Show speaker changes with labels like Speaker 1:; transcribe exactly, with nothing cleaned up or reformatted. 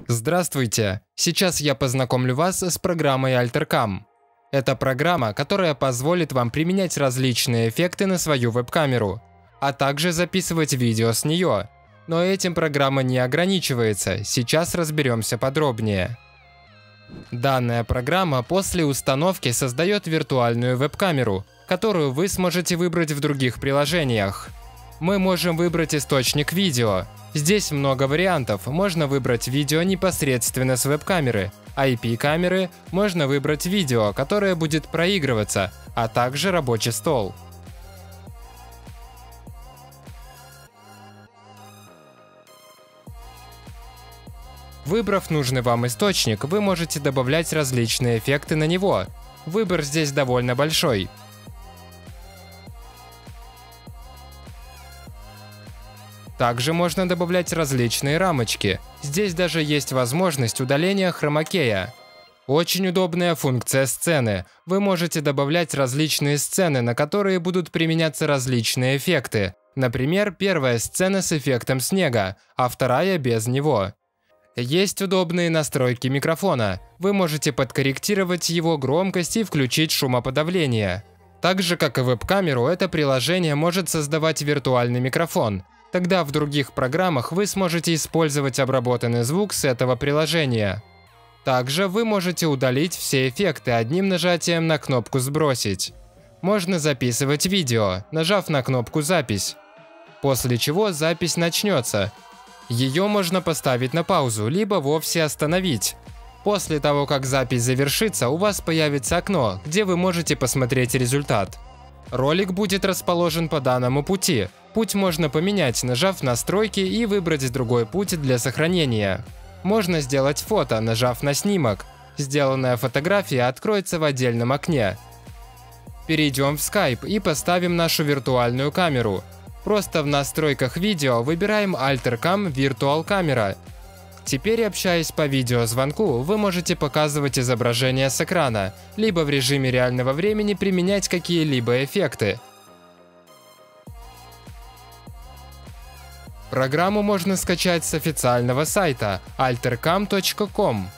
Speaker 1: Здравствуйте! Сейчас я познакомлю вас с программой AlterCam. Это программа, которая позволит вам применять различные эффекты на свою веб-камеру, а также записывать видео с нее. Но этим программа не ограничивается, сейчас разберемся подробнее. Данная программа после установки создает виртуальную веб-камеру, которую вы сможете выбрать в других приложениях. Мы можем выбрать источник видео. Здесь много вариантов, можно выбрать видео непосредственно с веб-камеры, ай пи-камеры, можно выбрать видео, которое будет проигрываться, а также рабочий стол. Выбрав нужный вам источник, вы можете добавлять различные эффекты на него. Выбор здесь довольно большой. Также можно добавлять различные рамочки. Здесь даже есть возможность удаления хромакея. Очень удобная функция сцены. Вы можете добавлять различные сцены, на которые будут применяться различные эффекты. Например, первая сцена с эффектом снега, а вторая без него. Есть удобные настройки микрофона. Вы можете подкорректировать его громкость и включить шумоподавление. Так же, как и веб-камеру, это приложение может создавать виртуальный микрофон. Тогда в других программах вы сможете использовать обработанный звук с этого приложения. Также вы можете удалить все эффекты одним нажатием на кнопку «Сбросить». Можно записывать видео, нажав на кнопку «Запись», после чего запись начнется. Ее можно поставить на паузу, либо вовсе остановить. После того, как запись завершится, у вас появится окно, где вы можете посмотреть результат. Ролик будет расположен по данному пути. Путь можно поменять, нажав «Настройки» и выбрать другой путь для сохранения. Можно сделать фото, нажав на снимок. Сделанная фотография откроется в отдельном окне. Перейдем в Skype и поставим нашу виртуальную камеру. Просто в настройках видео выбираем AlterCam Virtual Camera. Теперь, общаясь по видеозвонку, вы можете показывать изображение с экрана, либо в режиме реального времени применять какие-либо эффекты. Программу можно скачать с официального сайта альтеркам точка ком.